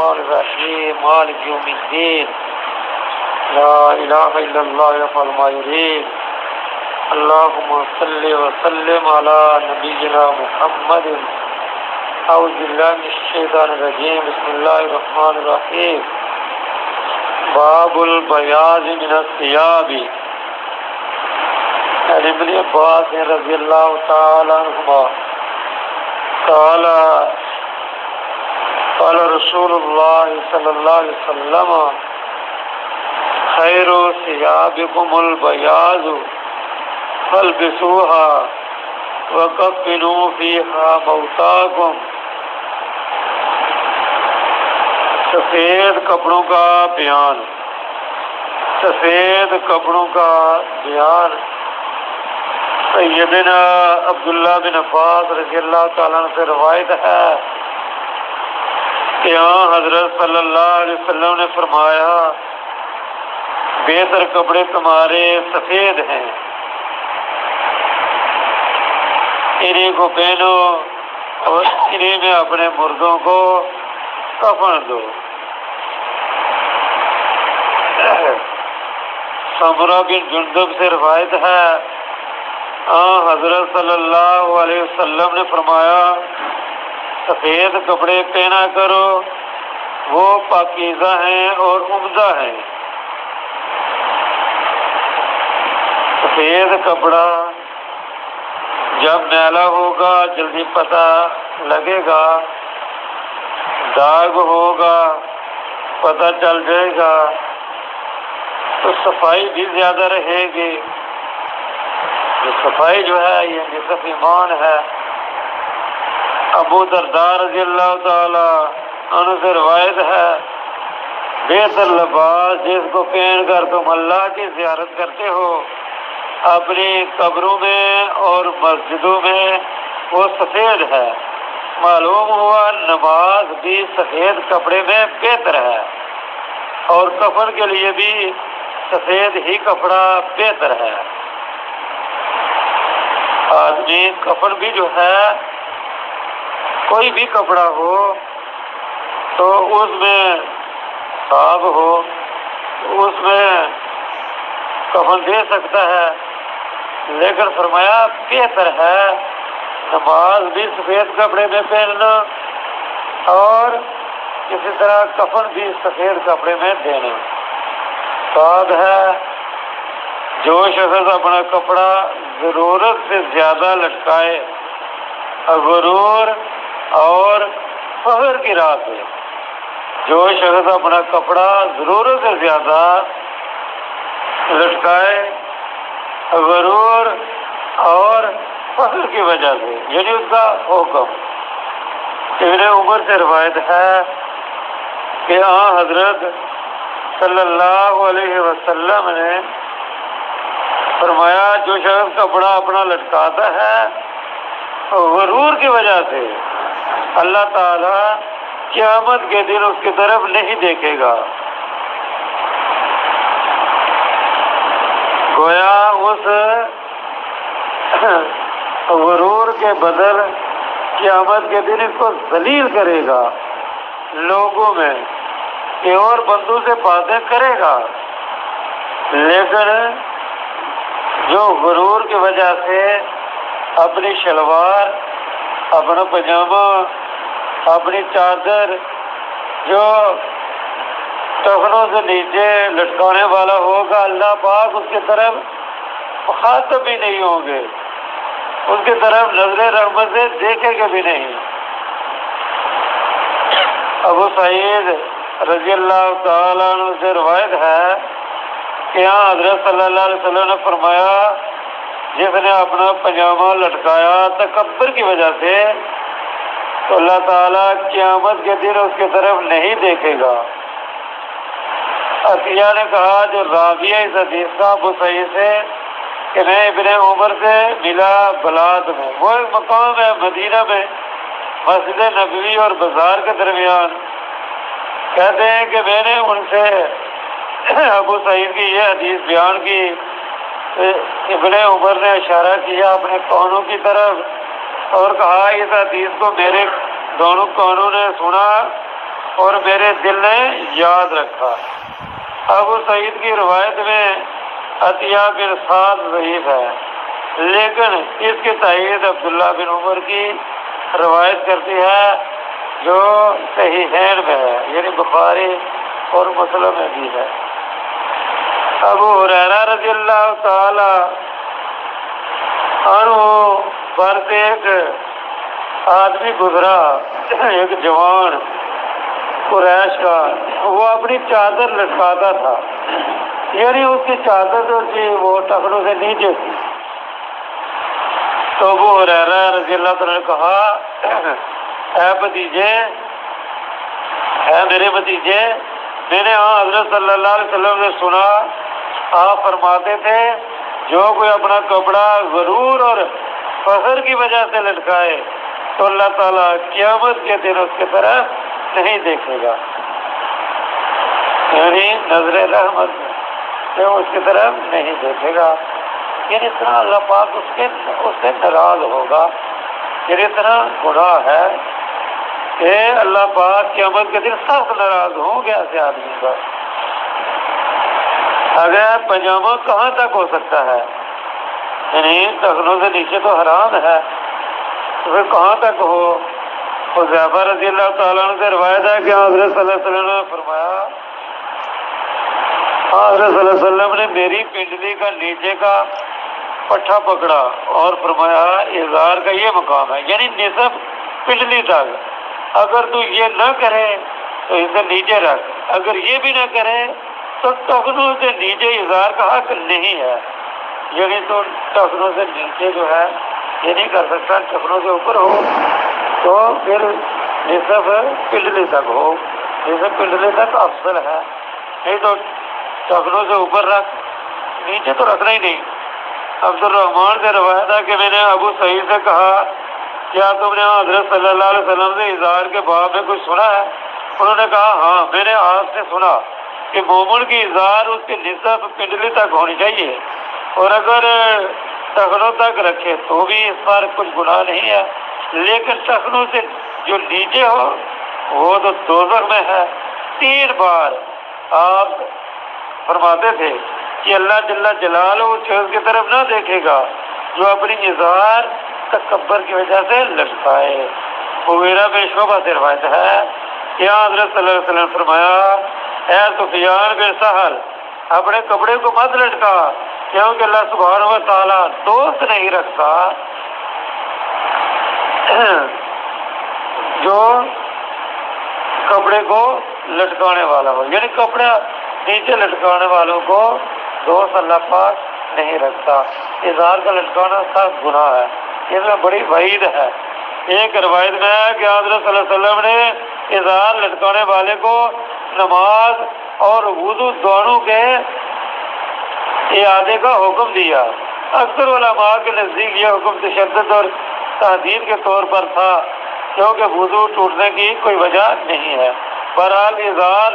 الرحمن الرحیم مالک یوم الدین لا الہ الا اللہ یفعل ما یرید اللہم صلی وسلم علی نبینا محمد اعوذ باللہ من الشیطان الرجیم بسم اللہ الرحمن الرحیم باب البیاض من الثیاب عن ابن عباس رضی اللہ تعالی عنہما قال قال رسول اللہ صلی اللہ علیہ وسلم خیر ثیابکم البیاض فالبسوها وکفنوا فیہا موتاکم. سفید کپڑوں کا بیان. سفید کپڑوں کا بیان سیدنا عبداللہ بن عباس رضی اللہ تعالیٰ عنہ سے روایت ہے کہ یہاں حضرت صلی اللہ علیہ وسلم نے فرمایا بہتر کپڑے تمہارے سفید ہیں، انہیں کو پہنو اور انہیں میں اپنے مردوں کو کفن دو. سمرہ بن جندب سے روایت ہے حضرت صلی اللہ علیہ وسلم نے فرمایا سفید کپڑے پہنا کرو، وہ پاکیزہ ہیں اور عمدہ ہیں. سفید کپڑا جب میلا ہوگا جلدی پتہ لگے گا، داغ ہوگا پتہ چل جائے گا، تو صفائی بھی زیادہ رہے گی. صفائی جو ہے یہ نصف ایمان ہے. ابو درداء رضی اللہ تعالی عنہ سے روایت ہے بہتر لباس جس کو پہن کر تم اللہ کی زیارت کرتے ہو اپنی قبروں میں اور مسجدوں میں وہ سفید ہے. معلوم ہوا نماز بھی سفید کپڑے میں بہتر ہے اور کفن کے لیے بھی سفید ہی کپڑا بہتر ہے. آدمی کفن بھی جو ہے کوئی بھی کپڑا ہو تو اس میں صاف ہو اس میں کفن دے سکتا ہے، لیکن فرمایا بہتر ہے نماز بھی سفید کپڑے میں پہننا اور اسی طرح کفن بھی سفید کپڑے میں دینا. ساتھ ہے جو شخص اپنا کپڑا ضرورت سے زیادہ لٹکائے غرور اور فخر کی راہ پہ، جو شخص اپنا کپڑا ضرورت سے زیادہ لٹکائے غرور اور فخر کی وجہ سے، یعنی اس کا حکم. ابن عمر سے روایت ہے کہ حضرت صلی اللہ علیہ وسلم نے فرمایا جو شخص کپڑا اپنا لٹکاتا ہے غرور کی وجہ سے اللہ تعالی قیامت کے دن اس کی طرف نہیں دیکھے گا. گویا اس غرور کے بدل قیامت کے دن اس کو ذلیل کرے گا لوگوں میں کہ اور بندوں سے باتیں کرے گا، لیکن جو غرور کی وجہ سے اپنی شلوار اپنا پاجامہ اپنی چادر جو ٹخنوں سے نیچے لٹکانے والا ہوگا اللہ پاک اس کی طرف مخاطب بھی نہیں ہوں گے، اس کی طرف نظر رحمت سے دیکھے گے بھی نہیں. ابو سعید رضی اللہ تعالیٰ عنہ سے روایت ہے کہ حضرت صلی اللہ علیہ وسلم نے فرمایا جس نے اپنا پاجامہ لٹکایا تکبر کی وجہ سے تو اللہ تعالیٰ قیامت کے دن اس کی طرف نہیں دیکھے گا. عطیہ نے کہا جو راویہ اس حدیث کا ابو سعید سے کہ میں ابن عمر سے ملا بلاد میں، وہ ایک مقام ہے مدینہ میں مسجد نبوی اور بازار کے درمیان. کہتے ہیں کہ میں نے ان سے ابو سعید کی یہ حدیث بیان کی، ابن عمر نے اشارہ کیا اپنے کانوں کی طرف اور کہا اس حدیث کو میرے دونوں کانوں نے سنا اور میرے دل نے یاد رکھا۔ ابو سعید کی روایت میں عطیہ بن سعد ضعیف ہے، لیکن اس کی تائید عبداللہ بن عمر کی روایت کرتی ہے جو صحیحین میں ہے، یعنی بخاری اور مسلم میں بھی ہے۔ ابو ہریرہ رضی اللہ تعالی عنہ پر سے ایک آدمی گزرا، ایک جوان قریش کا، وہ اپنی چادر لٹکاتا تھا، یعنی اس کی چادر جو تھی وہ ٹخنوں سے نیچے تھی۔ تو ابو ہریرہ رضی اللہ عنہ نے کہا، اے بھتیجے، اے میرے بھتیجے، میں نے حضرت صلی اللہ علیہ وسلم سے سنا، آپ فرماتے تھے جو کوئی اپنا کپڑا غرور اور فخر کی وجہ سے لٹکائے تو اللہ تعالیٰ قیامت کے دن اس کی طرف نہیں دیکھے گا، یعنی نظر رحمت سے اس کی طرف نہیں دیکھے گا، یعنی اتنا اللہ پاک اس سے ناراض ہوگا، یعنی اتنا گناہ ہے کہ اللہ پاک قیامت کے دن سخت ناراض ہوں گے ایسے آدمی کا۔ اگر پاجامہ کہاں تک ہو سکتا ہے، یعنی ٹخنوں سے نیچے تو حرام ہے، تو پھر کہاں تک ہو؟ حذیفہ رضی اللہ تعالیٰ عنہ سے روایت ہے کہ حضرت صلی اللہ علیہ وسلم نے فرمایا، حضرت صلی اللہ علیہ وسلم نے میری پنڈلی کا نیچے کا پٹھا پکڑا اور فرمایا ازار کا یہ مقام ہے، یعنی نصف پنڈلی تک، اگر تو یہ نہ کرے تو اسے نیچے رکھ، اگر یہ بھی نہ کرے تو ٹخنوں سے نیچے ازار کا حق نہیں ہے، یعنی تو ٹخنوں سے نیچے جو ہے یہ نہیں کر سکتا، ٹخنوں سے اوپر ہو تو پھر نصف پنڈلی تک ہو، نصف پنڈلی تک افضل ہے، نہیں تو ٹخنوں سے اوپر رکھ، نیچے تو رکھنا ہی نہیں۔ عبد الرحمان سے روایت ہے کہ میں نے ابو سعید سے کہا، کیا تم نے حضرت صلی اللہ علیہ وسلم سے ازار کے باب میں کچھ سنا ہے؟ انہوں نے کہا ہاں، میں نے آپ سے سنا کہ مومن کی ازار اس کے نصف پنڈلی تک ہونی چاہیے، اور اگر ٹخنوں تک رکھے تو بھی اس پر کچھ گناہ نہیں ہے، لیکن ٹخنوں سے جو نیچے ہو وہ تو دوزخ میں ہے۔ 3 بار آپ فرماتے تھے کہ اللہ جل جلالہ اس شخص کی طرف نہ دیکھے گا جو اپنی ازار تکبر کی وجہ سے لٹکائے۔ مغیرہ بن شعبہ سے روایت ہے کہ حضرت صلی اللہ علیہ وسلم فرمایا، اے سفیان بن سہل، اپنے کپڑے کو مت لٹکا، کیونکہ اللہ سبحانہ و تعالیٰ دوست نہیں رکھتا جو کپڑے کو لٹکانے والا ہو، یعنی کپڑا نیچے لٹکانے والوں کو دوست اللہ پاک نہیں رکھتا۔ ازار کا لٹکانا سخت گناہ ہے، اس میں بڑی وعید ہے۔ ایک روایت میں ہے کہ حضرت صلی اللہ علیہ وسلم نے ازار لٹکانے والے کو نماز اور وضو دونوں کے اعادے کا حکم دیا۔ اکثر علماء کے نزدیک یہ حکم تشدد اور تحدید کے طور پر تھا، کیونکہ وضو ٹوٹنے کی کوئی وجہ نہیں ہے۔ بہرحال ازار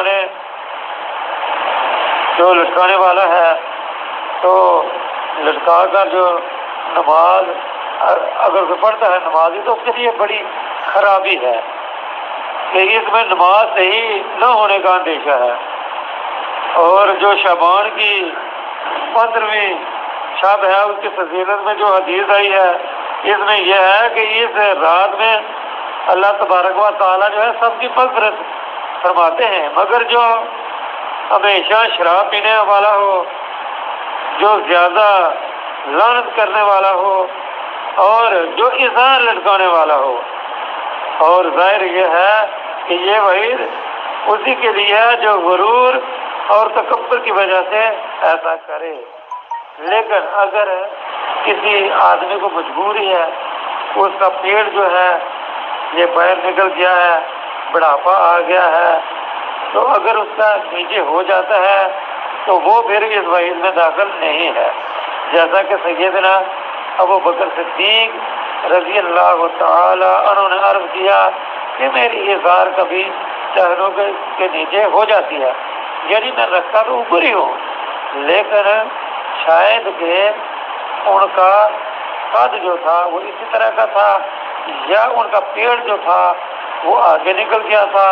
لٹکانے والا ہے تو لٹکا کر جو نماز اگر کوئی پڑھتا ہے نمازی تو اس کے لیے بڑی خرابی ہے کہ اس میں نماز صحیح نہ ہونے کا اندیشہ ہے۔ اور جو شعبان کی 15ویں شب ہے اس کی فضیلت میں جو حدیث آئی ہے اس میں یہ ہے کہ اس رات میں اللہ تبارک و تعالیٰ جو ہے سب کی مغفرت فرماتے ہیں، مگر جو ہمیشہ شراب پینے والا ہو، جو زیادہ لعنت کرنے والا ہو، اور جو ازار لٹکانے والا ہو، اور ظاہر یہ ہے کہ یہ وعید اسی کے لیے ہے جو غرور اور تکبر کی وجہ سے ایسا کرے۔ لیکن اگر کسی آدمی کو مجبوری ہے، اس کا پیٹ جو ہے یہ باہر نکل گیا ہے، بڑھاپا آ گیا ہے، تو اگر اس کا نیچے ہو جاتا ہے تو وہ پھر اس وعید میں داخل نہیں ہے، جیسا کہ سیدنا ابو بکر صدیق رضی اللہ تعالی عنہ نے عرض کیا کہ میری ازار کبھی ٹہنوں کے نیچے ہو جاتی ہے، یعنی میں رکھتا تو اوپر ہی ہوں، لیکن شاید کہ ان کا قد جو تھا وہ اسی طرح کا تھا، یا ان کا پیڑ جو تھا وہ آگے نکل گیا تھا،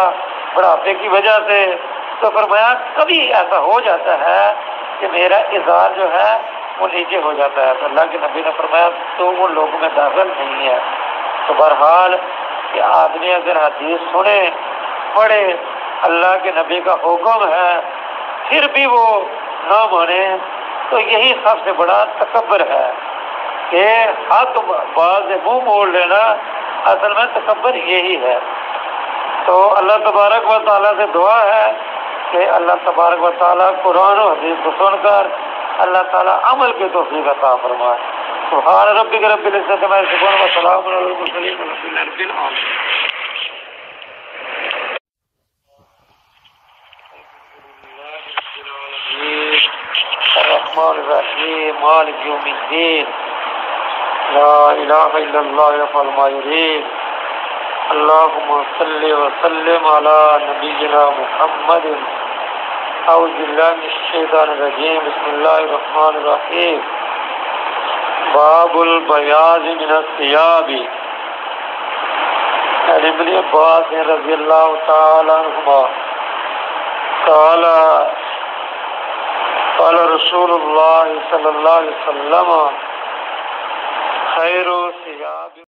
بڑھاپے کی وجہ سے، تو فرمایا کبھی ایسا ہو جاتا ہے کہ میرا ازار جو ہے وہ نیچے ہو جاتا ہے، تو اللہ کے نبی نے فرمایا تو وہ لوگوں میں داخل نہیں ہے۔ تو بہرحال کہ آدمی اگر حدیث سنے پڑھے، اللہ کے نبی کا حکم ہے، پھر بھی وہ نہ مانے، تو یہی سب سے بڑا تکبر ہے کہ حق بات سے منہ موڑ لینا، اصل میں تکبر یہی ہے۔ تو اللہ تبارک و تعالیٰ سے دعا ہے کہ اللہ تبارک و تعالیٰ قرآن و حدیث کو سن کر اللہ تعالیٰ عمل کی توفیق عطا فرمائے۔ سبحان ربک رب العزت عما یصفون وسلام علی المرسلین والحمد للہ رب العالمین۔ الرحمن الرحیم مالک یوم الدین لا الہ الا اللہ یفعل ما یرید اللہم صلی وسلم علی نبینا محمد۔ اعوذ باللہ من الشیطان الرجیم بسم اللہ الرحمن الرحیم۔ باب البیاض من الثیاب۔ عن ابن عباس رضی اللہ تعالی عنہما قال قال رسول اللہ صلی اللہ علیہ وسلم خیر ثیاب